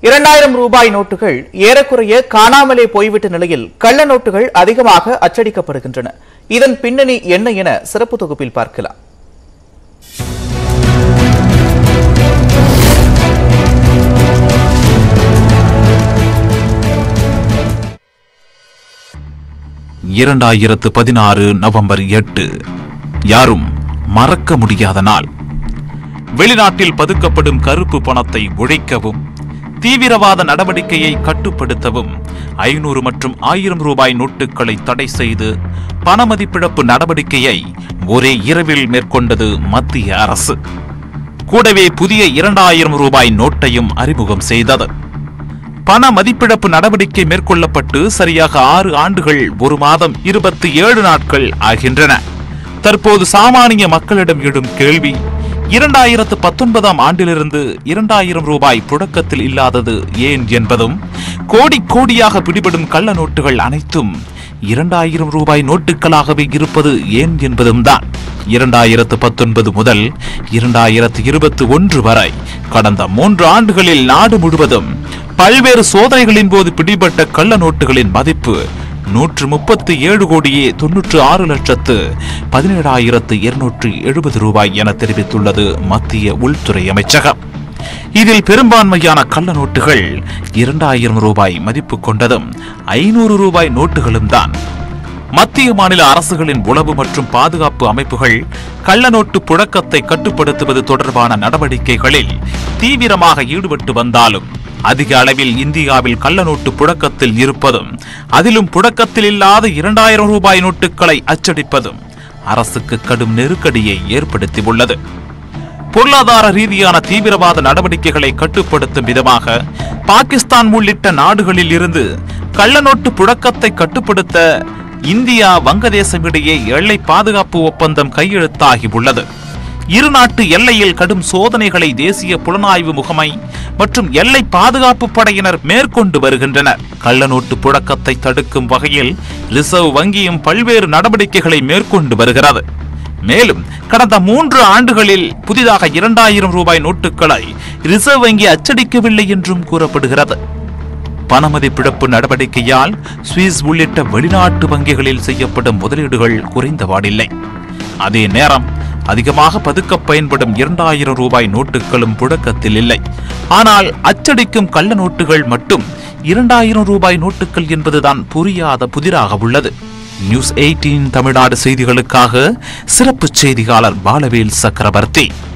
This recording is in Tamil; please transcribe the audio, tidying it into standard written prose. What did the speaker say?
2000 ரூபாய் நோட்டுகள் ஏறக்குறைய காணாமலே போய்விட்ட நிலையில் கள்ள நோட்டுகள் அதிகமாக அச்சடிக்கப்படுகின்றன. இதன் பின்னணி என்ன என சிறப்பு தொகுப்பில் பார்க்கலாம். நவம்பர் 8 யாரும் மறக்க முடியாத நாள். வெளிநாட்டில் பதுக்கப்படும் கருப்பு பணத்தை ஒழிக்கவும், தீவிரவாத நடவடிக்கையை கட்டுப்படுத்தவும் 500 மற்றும் 1000 ரூபாய் நோட்டுகளை தடை செய்து பணமதிப்பிழப்பு நடவடிக்கையை ஒரே இரவில் மேற்கொண்டது மத்திய அரசு. கூடவே புதிய 2000 ரூபாய் நோட்டையும் அறிமுகம் செய்தது. பண மதிப்பிழப்பு நடவடிக்கை மேற்கொள்ளப்பட்டு சரியாக 6 ஆண்டுகள் 1 மாதம் 27 நாட்கள் ஆகின்றன. தற்போது சாமானிய மக்களிடம் எழும் கேள்வி, 2019ஆம் ஆண்டிலிருந்து 2000 ரூபாய் புழக்கத்தில் இல்லாதது ஏன் என்பதும், கோடி கோடியாக பிடிபடும் கள்ள நோட்டுகள் அனைத்தும் 2000 ரூபாய் நோட்டுகளாகவே இருப்பது ஏன் என்பதும் தான். 2019 முதல் 2021 வரை கடந்த 3 ஆண்டுகளில் நாடு முழுவதும் பல்வேறு சோதனைகளின் போது பிடிபட்ட கள்ள நோட்டுகளின் மதிப்பு 137,96,17,270 ரூபாய் என தெரிவித்துள்ளது மத்திய உள்துறை அமைச்சகம். இதில் பெரும்பான்மையான கள்ள நோட்டுகள் 2000 ரூபாய் மதிப்பு கொண்டதும் 500 ரூபாய் நோட்டுகளும் தான். மத்திய மாநில அரசுகளின் உளவு மற்றும் பாதுகாப்பு அமைப்புகள் கள்ள நோட்டு புழக்கத்தை கட்டுப்படுத்துவது தொடர்பான நடவடிக்கைகளில் தீவிரமாக ஈடுபட்டு வந்தாலும், அதிக அளவில் இந்தியாவில் கள்ள நோட்டு புழக்கத்தில் இருப்பதும், அதிலும் புழக்கத்தில் இல்லாத 2000 ரூபாய் நோட்டுகளை அச்சடிப்பதும் அரசுக்கு கடும் நெருக்கடியை ஏற்படுத்தியுள்ளது. பொருளாதார ரீதியான தீவிரவாத நடவடிக்கைகளை கட்டுப்படுத்தும் விதமாக பாகிஸ்தான் உள்ளிட்ட நாடுகளில் இருந்து கள்ள நோட்டு புழக்கத்தை கட்டுப்படுத்த இந்தியா வங்கதேசம் இடையே எல்லை பாதுகாப்பு ஒப்பந்தம் கையெழுத்தாகியுள்ளது. இரு நாட்டு எல்லையில் கடும் சோதனைகளை தேசிய புலனாய்வு முகமை மற்றும் எல்லை பாதுகாப்பு படையினர் மேற்கொண்டு வருகின்றனர். கள்ள நோட்டு புழக்கத்தை தடுக்கும் வகையில் ரிசர்வ் வங்கியும் பல்வேறு நடவடிக்கைகளை மேற்கொண்டு வருகிறது. மேலும் கடந்த 3 ஆண்டுகளில் புதிதாக 2000 ரூபாய் நோட்டுகளை ரிசர்வ் வங்கி அச்சடிக்கவில்லை என்றும் கூறப்படுகிறது. பணமதிப்பிழப்பு நடவடிக்கையால் சுவிஸ் உள்ளிட்ட வெளிநாட்டு வங்கிகளில் செய்யப்படும் முதலீடுகள் குறைந்தபாடில்லை. அதே நேரம் அதிகமாக பதுக்க பயன்படும் 2000 ரூபாய் நோட்டுகளும் புழக்கத்தில் இல்லை. ஆனால் அச்சடிக்கும் கள்ள நோட்டுகள் மட்டும் 2000 ரூபாய் நோட்டுகள் என்பதுதான் புரியாத புதிராக உள்ளது. News18 தமிழ்நாடு செய்திகளுக்காக சிறப்பு செய்தியாளர் பாலவேல் சக்கரவர்த்தி.